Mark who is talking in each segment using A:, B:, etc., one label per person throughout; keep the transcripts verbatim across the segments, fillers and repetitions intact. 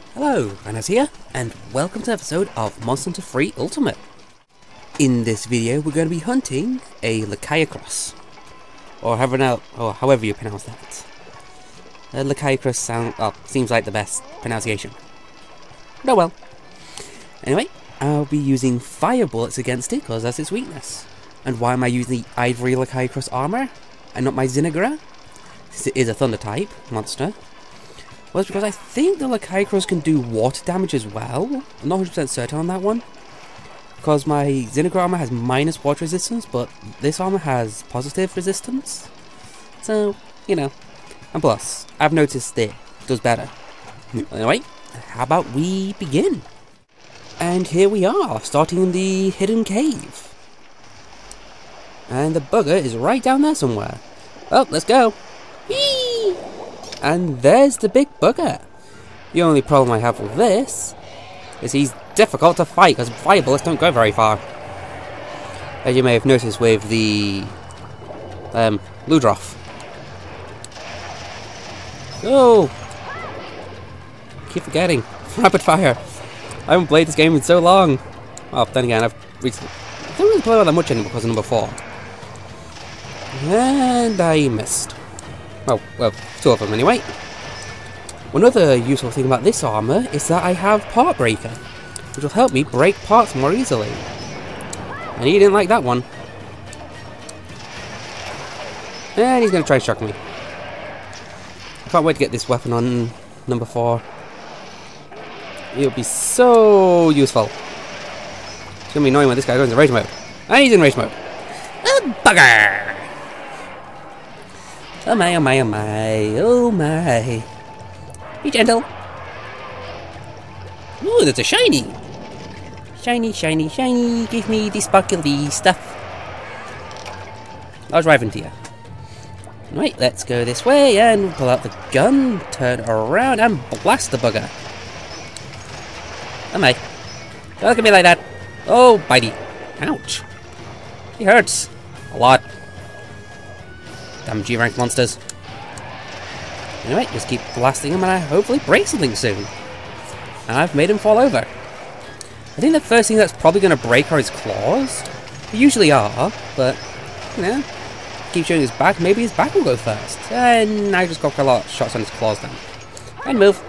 A: Hello, Ranos here, and welcome to an episode of Monster Hunter three Ultimate. In this video, we're going to be hunting a Lagiacrus, or however, now, or however you pronounce that. Uh, Lagiacrus sound, oh, seems like the best pronunciation. Oh well. Anyway, I'll be using fire bullets against it because that's its weakness. And why am I using the Ivory Lagiacrus armor and not my Zinnigra? Since it is a Thunder type monster. Well, it's because I think the Lagiacrus can do water damage as well. I'm not one hundred percent certain on that one. Because my Zinnigra armor has minus water resistance, but this armor has positive resistance. So, you know. And plus, I've noticed it does better. Anyway, how about we begin? And here we are, starting in the hidden cave. And the bugger is right down there somewhere. Oh, let's go. Whee! And there's the big bugger. The only problem I have with this is he's difficult to fight because fire bullets don't go very far. As you may have noticed with the um, Ludroth. Oh! Keep forgetting. Rapid fire. I haven't played this game in so long. Well, then again, I've recently, I don't really play all that much anymore because of number four. And I missed. Well, well, two of them anyway. One other useful thing about this armor is that I have Part Breaker, which will help me break parts more easily. And he didn't like that one. And he's going to try and shock me. I can't wait to get this weapon on number four. It'll be so useful. It's going to be annoying when this guy goes into rage mode. And he's in rage mode. A bugger! Oh my, oh my, oh my, oh my. Be gentle. Ooh, that's a shiny. Shiny, shiny, shiny. Give me the sparkly stuff. I was driving to you. Right, let's go this way and pull out the gun, turn around and blast the bugger. Oh my. Don't look at me like that. Oh, bitey. Ouch. He hurts. A lot. Damn G rank monsters. Anyway, just keep blasting him and I hopefully break something soon. And I've made him fall over. I think the first thing that's probably going to break are his claws. They usually are, but, you know, keep showing his back, maybe his back will go first. And I just got a lot of shots on his claws then. And move.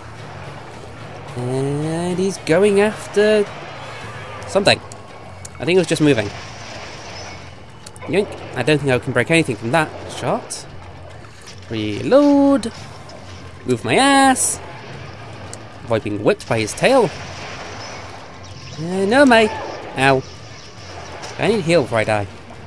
A: And he's going after something. I think it was just moving. Yoink. I don't think I can break anything from that shot. Reload. Move my ass. Avoid being whipped by his tail. Uh, no, mate. Ow. I need heal before I die.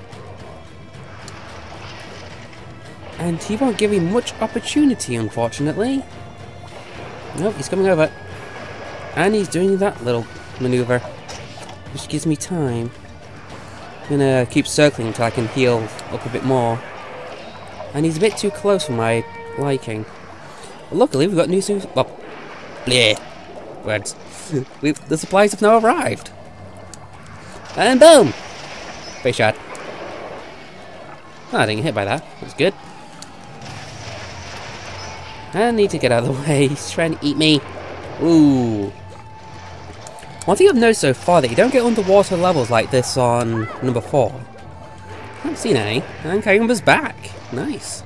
A: And he won't give me much opportunity, unfortunately. Nope, he's coming over. And he's doing that little maneuver, which gives me time. I'm gonna keep circling until I can heal up a bit more. And he's a bit too close for my liking. But luckily, we've got new su- well, bleh. Words. We've, the supplies have now arrived. And boom! Face shot. Oh, I didn't get hit by that. That's good. I need to get out of the way. He's trying to eat me. Ooh. One thing I've noticed so far that you don't get underwater levels like this on number four. I haven't seen any. And Kayumba's back. Nice.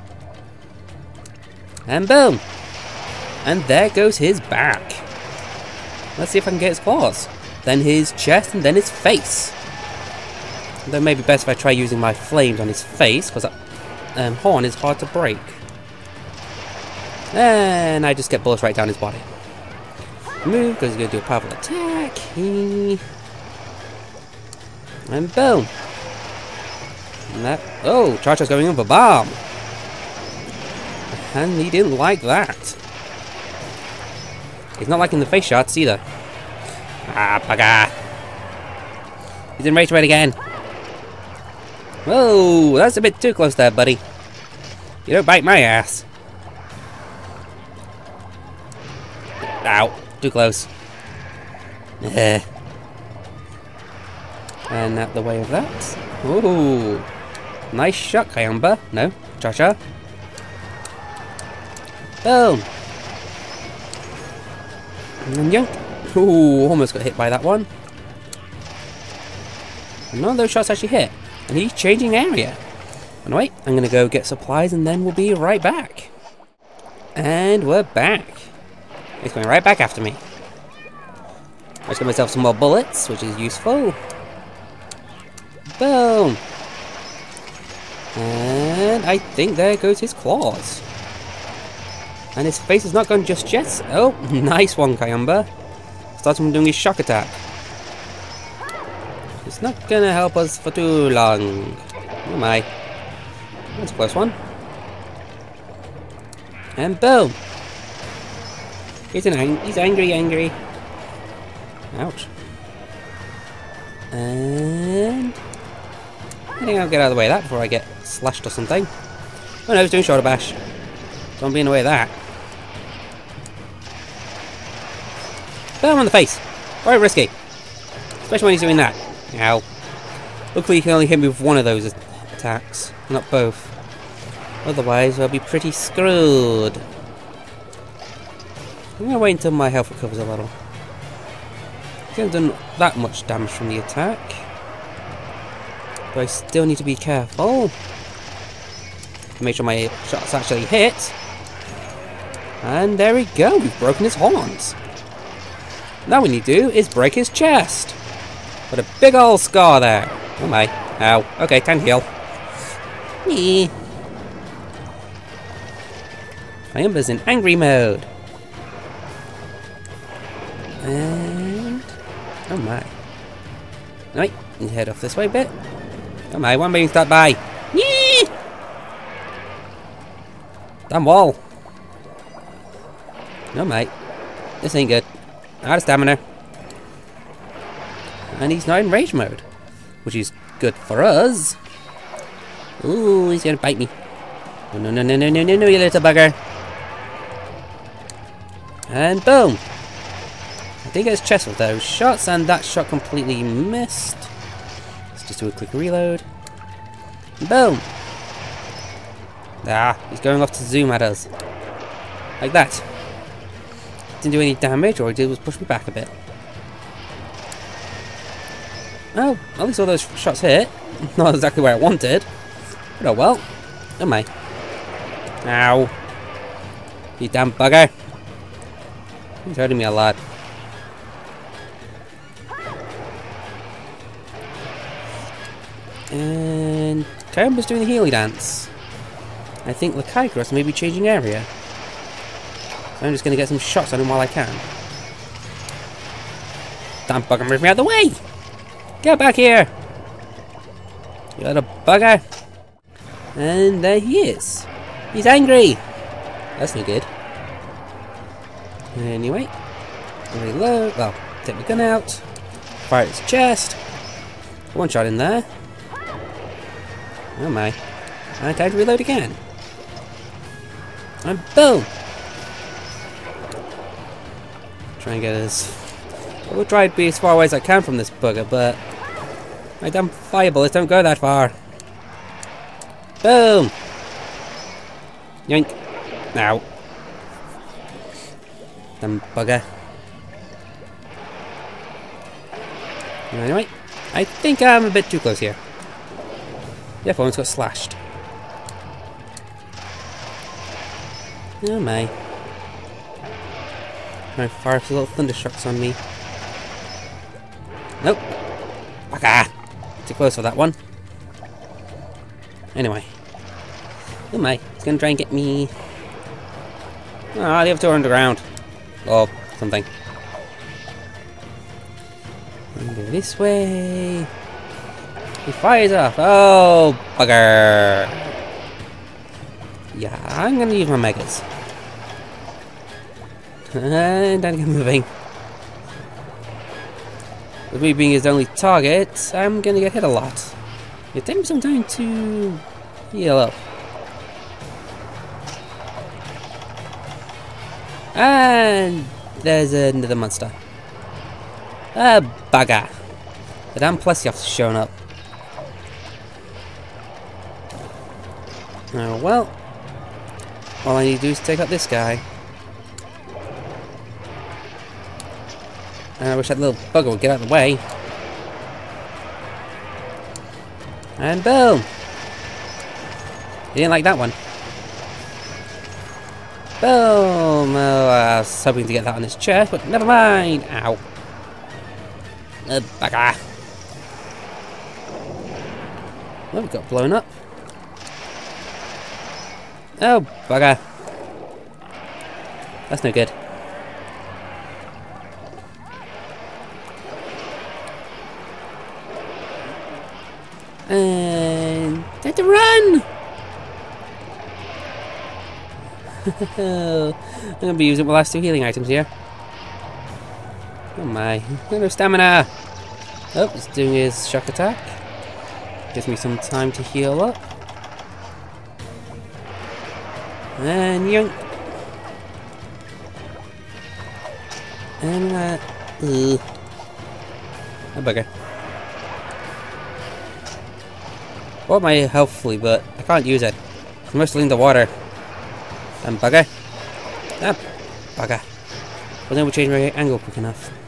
A: And boom. And there goes his back. Let's see if I can get his claws. Then his chest and then his face. Though maybe best if I try using my flames on his face, because that um, horn is hard to break. And I just get bullets right down his body. Move, because he's going to do a powerful attack. He... And boom. And that... Oh, Chacha's going in for bomb. And he didn't like that. He's not liking the face shots either. Ah, bugger. He's in rage mode again. Whoa, that's a bit too close there, buddy. You don't bite my ass. Ow. Too close. Eh. And out the way of that. Ooh. Nice shot, Kayamba. No, Chacha. Boom. And then yoink. Ooh, almost got hit by that one. And none of those shots actually hit. And he's changing area. Anyway, I'm going to go get supplies and then we'll be right back. And we're back. He's going right back after me. I just got myself some more bullets, which is useful. Boom. And I think there goes his claws. And his face is not gone just yet. Oh, nice one, Kayamba. Starting from doing his shock attack. It's not gonna help us for too long. Oh my. That's a close one. And boom. He's an ang he's angry, angry. Ouch. And I think I'll get out of the way of that before I get slashed or something. Oh no, he's doing shoulder bash. Don't be in the way of that. Boom on the face. Quite risky. Especially when he's doing that. Ow. Luckily you can only hit me with one of those attacks, not both. Otherwise I'll be pretty screwed. I'm gonna wait until my health recovers a little. I haven't done that much damage from the attack. But I still need to be careful. Make sure my shots actually hit. And there we go, we've broken his horns. Now what we need to do is break his chest. What a big old scar there. Oh my. Ow. Okay, time to heal. Nee. Kayamba's in angry mode. And oh my. Right, you head off this way a bit. Oh my, one being start by. Nee. Damn wall. Oh my. This ain't good. Out of stamina. And he's not in rage mode. Which is good for us. Ooh, he's gonna bite me. Oh, no, no, no, no, no, no, no, you little bugger. And boom. I did get his chest with those shots, and that shot completely missed. Let's just do a quick reload. And boom. Ah, he's going off to zoom at us. Like that. Didn't do any damage, all he did was push me back a bit. Oh, at least all those shots hit. Not exactly where I wanted. But oh well. Oh my. Ow. You damn bugger. He's hurting me a lot. And Kayamba's doing the Healy dance. I think Lagiacrus may be changing area. So I'm just going to get some shots on him while I can. Damn bugger, move me out of the way! Get back here! You little bugger! And there he is. He's angry! That's no good. Anyway. Reload. Well, take the gun out. Fire his chest. One shot in there. Oh my. And I'd reload again. And boom! Try and get as... I will try to be as far away as I can from this bugger, but... my damn fire bullets don't go that far. Boom! Yoink. Ow. Damn bugger. Anyway, I think I'm a bit too close here. Yeah, phone's got slashed. Oh my. Trying to fire some little thunder shocks on me. Nope. Bugger! Too close for that one. Anyway. Oh my, he's gonna try and get me. Ah, the other two are underground. Or something. And go this way. He fires off. Oh, bugger. Yeah, I'm gonna use my megas. And I'm moving. With me being his only target, I'm gonna get hit a lot. It takes me some time to heal up. And there's another monster. Ah, bugger. The damn Plesiov's shown up. Oh well. All I need to do is take out this guy. And I wish that little bugger would get out of the way. And boom! You didn't like that one. Boom! Oh, I was hoping to get that on his chest, but never mind! Ow. Uh, bugger. Oh, we got blown up. Oh, bugger. That's no good. And time to run! I'm gonna be using my last two healing items here. Oh my, no stamina! Oh, he's doing his shock attack. Gives me some time to heal up. And yoink! And uh, ugh. Oh bugger. I want my health fully, but I can't use it. I'm mostly in the water. And bugger. Ah, bugger. Wasn't able to change my angle quick enough.